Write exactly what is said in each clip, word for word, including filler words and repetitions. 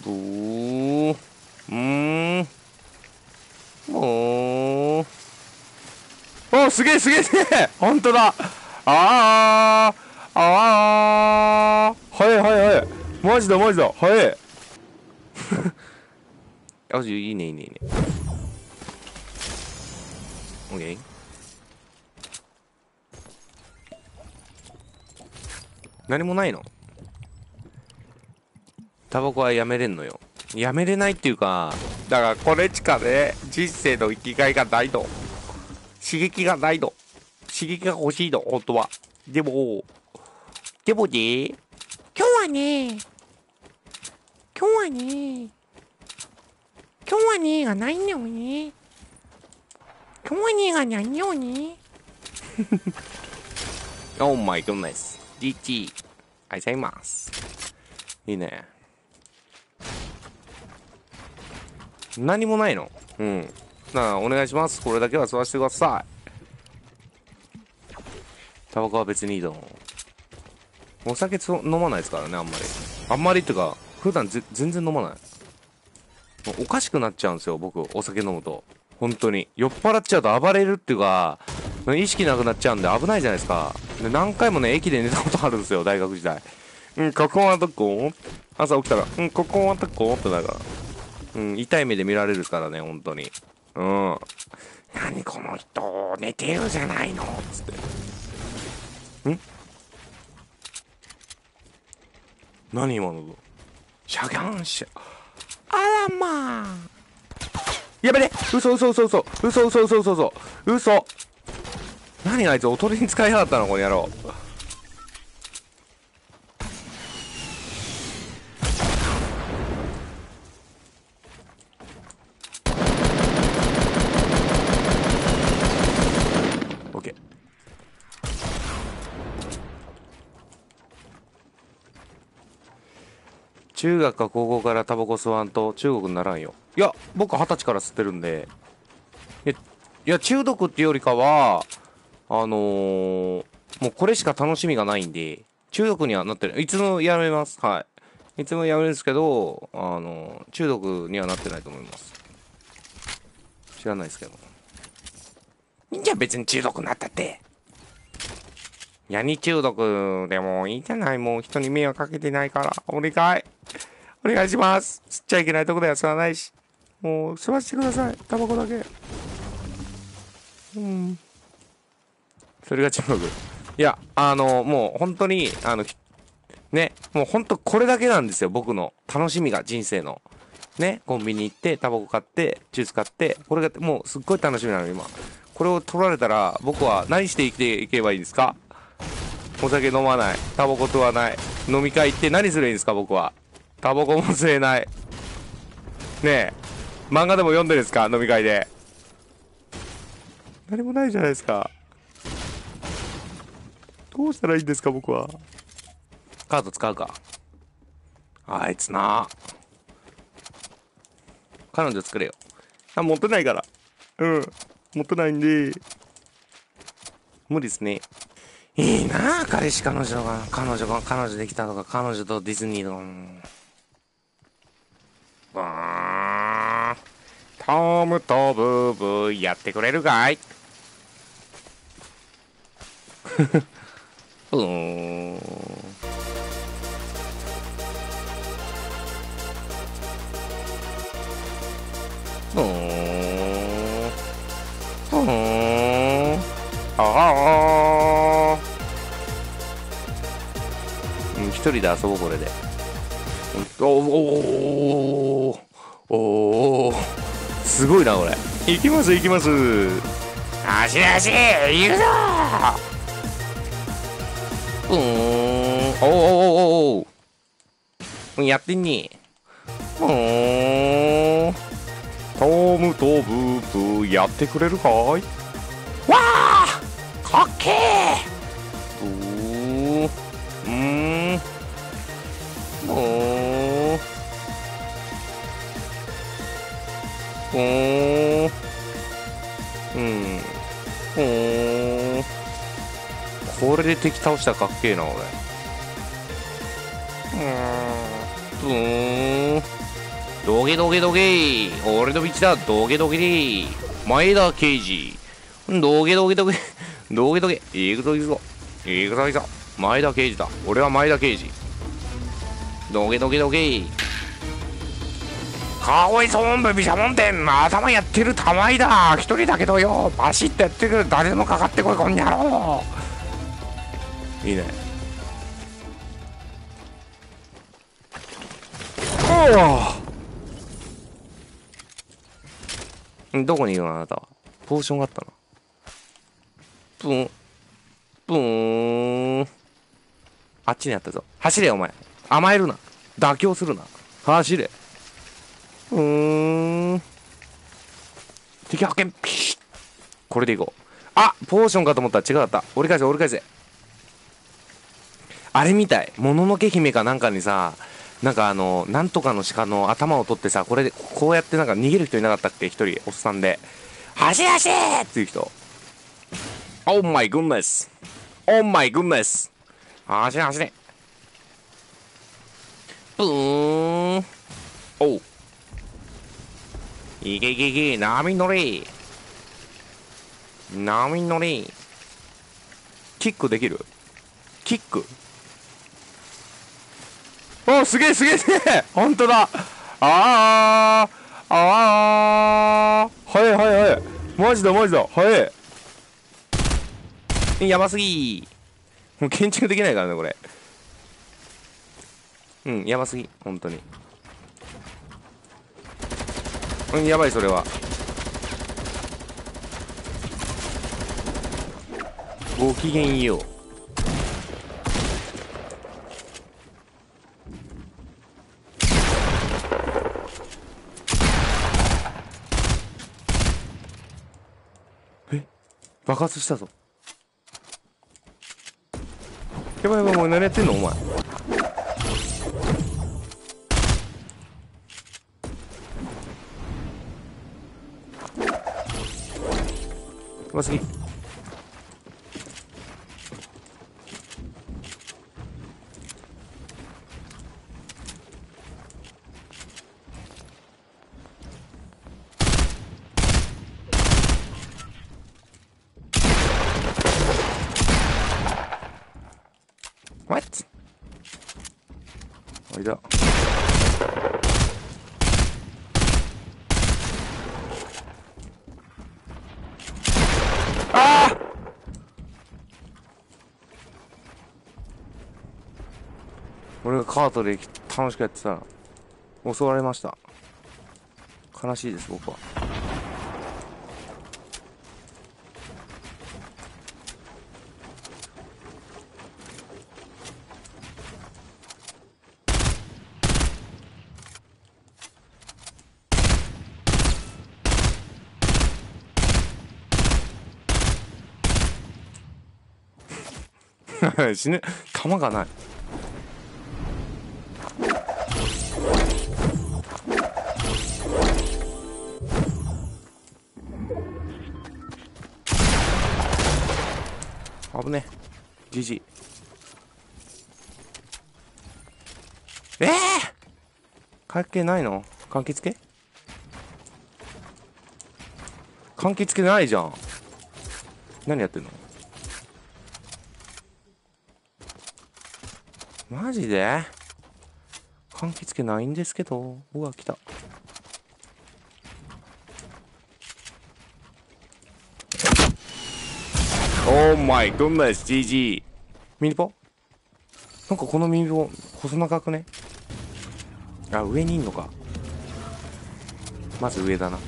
ブー。うーん。おー。お、すげえすげえすげえほんとだ。あー。あー。早い早い早い。マジだマジだ。早い。あ、いいねいいねいいね。オッケー。何もないの？タバコはやめれんのよ。やめれないっていうか、だからこれしかね、人生の生きがいがないの。刺激がないの。刺激が欲しいの、本当は。でも、でもね、今日はね、今日はね、今日はねがないんだよね。今日はねがないんだよね。Oh my goodness。ジージー。ありがとうございます。いいね。何もないの？うん。なあ、お願いします。これだけは吸わせてください。タバコは別にいいと思う。お酒つ飲まないですからね、あんまり。あんまりっていうか、普段ぜ全然飲まない。もうおかしくなっちゃうんですよ、僕、お酒飲むと。本当に。酔っ払っちゃうと暴れるっていうか、意識なくなっちゃうんで危ないじゃないですか。で何回もね、駅で寝たことあるんですよ、大学時代。うん、ここはどこ？朝起きたら、うん、ここはどこってなるから。うん、痛い目で見られるからね、本当に。うん。何この人、寝てるじゃないのつって。ん？何今の？しゃぎゃんしゃ。あらまあ。やべね、嘘嘘嘘嘘嘘嘘嘘嘘嘘嘘。何あいつおとりに使いやがったのこの野郎。オッケー。中学か高校からタバコ吸わんと中国にならんよ。いや僕二十歳から吸ってるんで。いや、いや中毒っていうよりかはあのー、もうこれしか楽しみがないんで、中毒にはなってる。いつもやめます。はい。いつもやめるんですけど、あのー、中毒にはなってないと思います。知らないですけど。いいんじゃん、別に中毒になったって。ヤニ中毒でもいいじゃない。もう人に迷惑かけてないから。お願い。お願いします。吸っちゃいけないとこでは吸わないし。もう、吸わせてください。タバコだけ。うん。それが中毒。いや、あの、もう本当に、あの、ね、もう本当これだけなんですよ、僕の楽しみが、人生の。ね、コンビニ行って、タバコ買って、ジュース買って、これがもうすっごい楽しみなの、今。これを取られたら、僕は何して生きていけばいいですか？お酒飲まない。タバコ吸わない。飲み会行って何すればいいんですか、僕は。タバコも吸えない。ねえ、漫画でも読んでるんですか、飲み会で。何もないじゃないですか。どうしたらいいんですか、僕は。カード使うか。あいつな。彼女作れよ。あ、持ってないから。うん。持ってないんで。無理ですね。いいなあ、彼氏彼女が、彼女が、彼女できたとか、彼女とディズニーとか。バーン。トムとブーブーやってくれるかい？うーん。うーん。うーん。ああ。うん、一人で遊ぼう、これで。おおおおすごいな、これ。行きます、行きます。足足行くぞー。うーん。おおおおおやってんね。うーん。トムとブーブーやってくれるかい？わあかっけー。うーん。うーん。うーん。うーん。うん。うーん。これで敵倒したらかっけえな、俺。うーん。うーん。 どげどげどげ俺の道だ、どげどげで前田刑事。どげどげどげどげどげ行くぞ行くぞ行くぞ行くぞ。前田刑事だ、俺は前田刑事。どげどげどげかわいそう本部毘沙門天、頭やってる玉井だ。一人だけどよ、バシッとやってくる。誰でもかかってこい、こんにゃろう。いいね。おお、どこにいるのあなたは。ポーションがあったな。ブンブーン。あっちにあったぞ。走れお前、甘えるな、妥協するな、走れ。うーん、敵発見。ピシッ、これでいこう。あ、ポーションかと思ったら違かった。折り返せ折り返せ。あれみたい、もののけ姫かなんかにさ、なんかあのなんとかの鹿の頭を取ってさ、これでこうやってなんか逃げる人いなかったっけ、一人おっさんで走れ走れっていう人。オーマイグッネス、オーマイグッネス、走れ走れ。ブーン、おう、いけいけいけ、波に乗れ波に乗れ。キックできる？キック、お、すげえすげえすげえ、ほんとだ。あーあー、はいはいはい、マジだマジだ、はい、やばすぎー。もう建築できないからねこれ。うん、やばすぎ、ほんとに。うん、やばい、それは。ごきげんよう。え、爆発したぞ。やばいやばい、もう何やってんのお前。やばすぎ。What？ あいだ。ああ、俺がカートで楽しくやってたら襲われました。悲しいです僕は。死ぬ、弾がない。危ねえ、じじい。ええー、回復系ないの？柑橘系？柑橘系ないじゃん。何やってんのマジで？柑橘系ないんですけど。うわ、来た。オーマイグッネス、ジージー。ミニポ？なんかこのミニポ細長くね？あ、上にいんのか。まず上だな。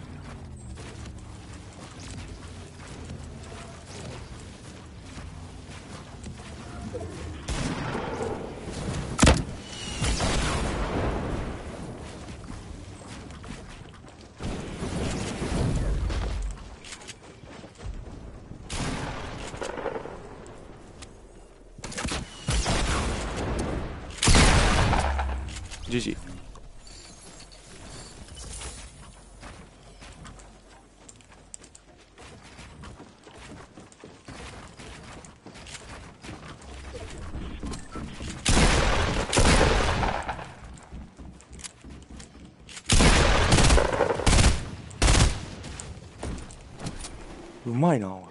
じじい。 うまいなおい。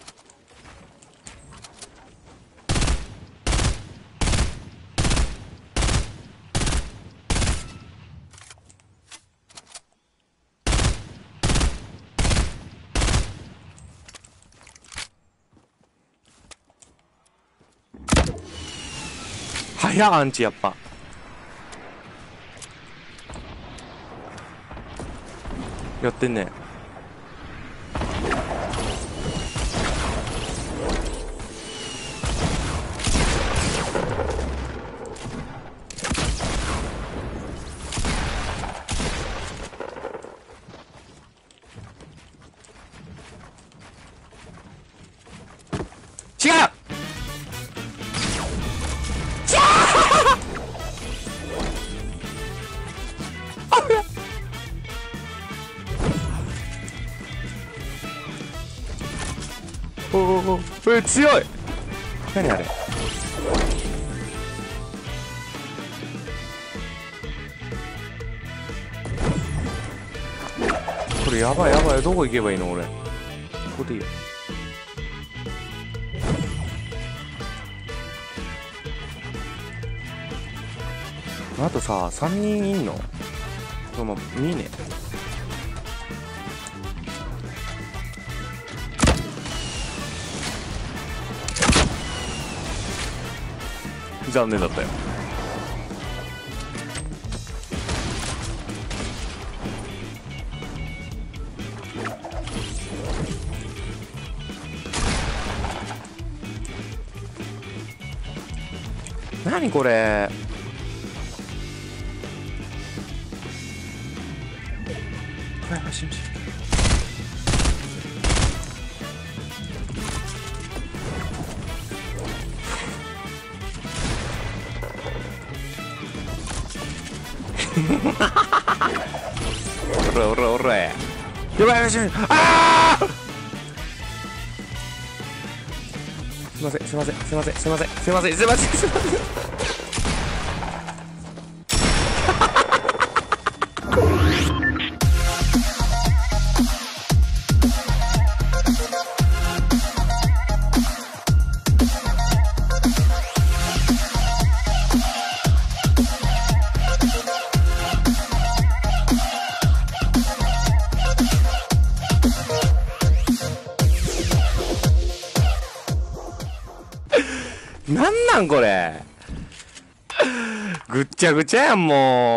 早っアンチやっぱ。やってんね。違うおおお、え、強い。何あれ。これやばいやばい。どこ行けばいいの俺。ここでいいよ。あとささんにんいんの。そのにね。残念だったよ。何これ。やばい、しんしん。おらおらおら。やばいやばい、しん。ああ。すいませんすいませんすいませんすいませんすいませんすいませんすいません。なんなんこれ。ぐっちゃぐちゃやんもう。